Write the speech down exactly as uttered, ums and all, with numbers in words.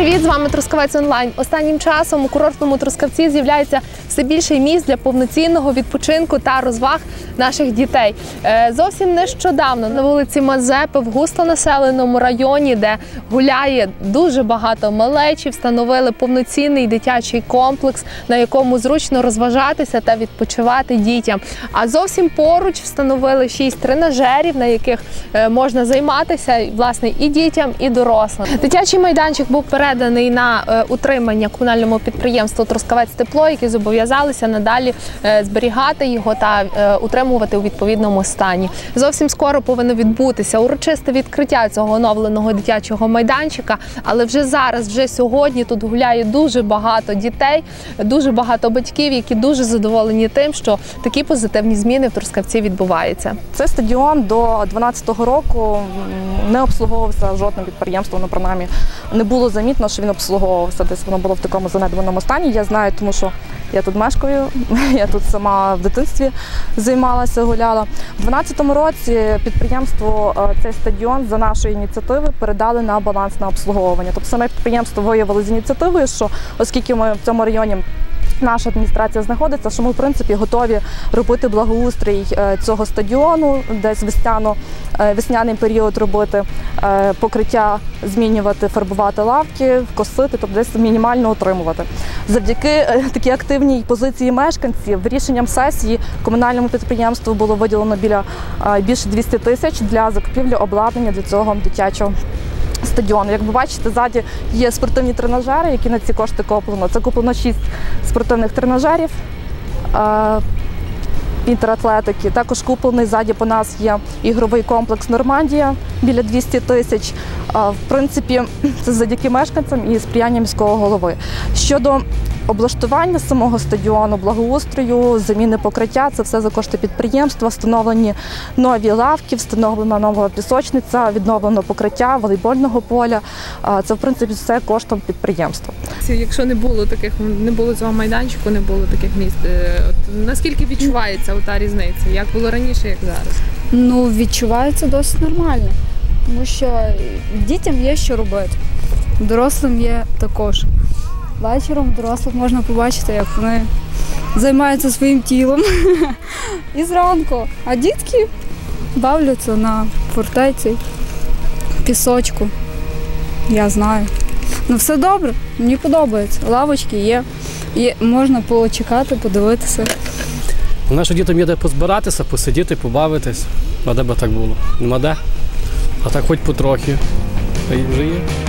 Привіт, з вами Трускавець онлайн. Останнім часом у курортному Трускавці з'являється все більше місць для повноцінного відпочинку та розваг наших дітей. Зовсім нещодавно на вулиці Мазепи в густонаселеному районі, де гуляє дуже багато малечі, встановили повноцінний дитячий комплекс, на якому зручно розважатися та відпочивати дітям. А зовсім поруч встановили шість тренажерів, на яких можна займатися, власне, і дітям, і дорослим. Дитячий майданчик був переданий на утримання комунальному підприємству «Трускавець Тепло», які зобов'язалися надалі зберігати його та утримувати у відповідному стані. Зовсім скоро повинно відбутися урочисте відкриття цього оновленого дитячого майданчика, але вже зараз, вже сьогодні тут гуляє дуже багато дітей, дуже багато батьків, які дуже задоволені тим, що такі позитивні зміни в Трускавці відбуваються. Цей стадіон до дванадцятого року не обслуговувався жодним підприємством, ну, принаймні, не було замітно, що він обслуговувався, десь воно було в такому занедбаному стані. Я знаю, тому що я тут мешкаю, я тут сама в дитинстві займалася, гуляла. У дванадцятому році підприємство цей стадіон за нашої ініціативи передали на баланс на обслуговування. Тобто саме підприємство виявило з ініціативою, що оскільки ми в цьому районі наша адміністрація знаходиться, що ми, в принципі, готові робити благоустрій цього стадіону, десь весняно, весняний період робити покриття, змінювати, фарбувати лавки, косити, тобто десь мінімально утримувати. Завдяки такій активній позиції мешканців, рішенням сесії комунальному підприємству було виділено біля більше двохсот тисяч для закупівлі обладнання для цього дитячого стадіону. Як ви бачите, ззаді є спортивні тренажери, які на ці кошти куплено. Це куплено шість спортивних тренажерів інтератлетики. Також куплений ззаді по нас є ігровий комплекс «Нормандія» біля двохсот тисяч. В принципі, це завдяки мешканцям і сприяння міського голови. Щодо облаштування самого стадіону, благоустрою, заміни покриття, це все за кошти підприємства, встановлені нові лавки, встановлена нова пісочниця, відновлено покриття волейбольного поля. Це, в принципі, все коштом підприємства. Якщо не було таких, не було цього майданчику, не було таких місць, от наскільки відчувається та різниця? Як було раніше, як зараз? Ну, відчувається досить нормально, тому що дітям є що робити, дорослим є також. Вечором дорослих можна побачити, як вони займаються своїм тілом і зранку. А дітки бавляться на фортеці, пісочку, я знаю. Ну все добре, мені подобається. Лавочки є, є, можна почекати, подивитися. Нашим дітям є де позбиратися, посидіти, побавитись. А де би так було? Нема де. А так хоч потрохи. Та й вже є.